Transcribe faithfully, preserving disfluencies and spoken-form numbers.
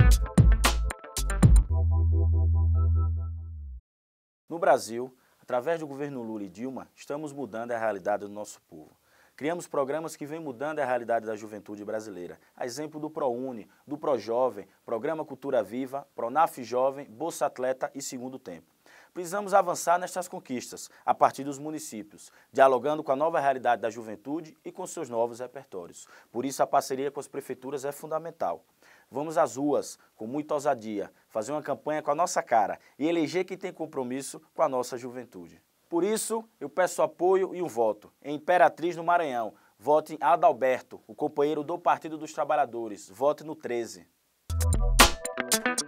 No Brasil, através do governo Lula e Dilma, estamos mudando a realidade do nosso povo. Criamos programas que vêm mudando a realidade da juventude brasileira, a exemplo do ProUni, do ProJovem, Programa Cultura Viva, Pronaf Jovem, Bolsa Atleta e Segundo Tempo. Precisamos avançar nestas conquistas, a partir dos municípios, dialogando com a nova realidade da juventude e com seus novos repertórios. Por isso, a parceria com as prefeituras é fundamental. Vamos às ruas, com muita ousadia, fazer uma campanha com a nossa cara e eleger quem tem compromisso com a nossa juventude. Por isso, eu peço apoio e um voto. Em Imperatriz, no Maranhão, vote em Adalberto, o companheiro do Partido dos Trabalhadores. Vote no treze.